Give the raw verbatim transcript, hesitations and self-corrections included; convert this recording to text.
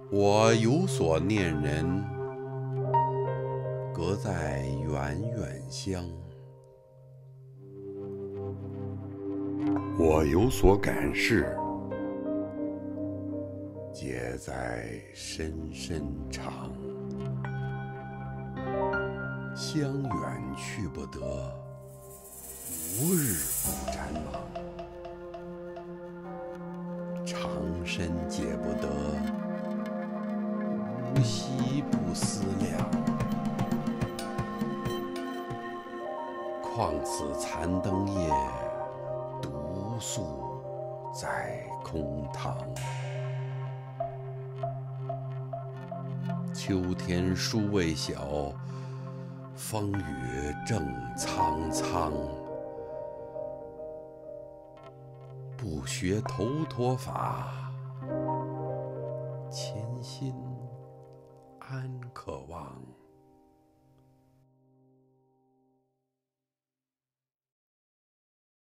我有所念人，隔在远远乡。 我有所感事， 结在深深长。乡远去不得，无日不沾网。长身解不得，无夕不思量。况此残灯夜，独宿在空堂。秋天书未晓，风雨正苍苍。不学头陀法，潜心安可望。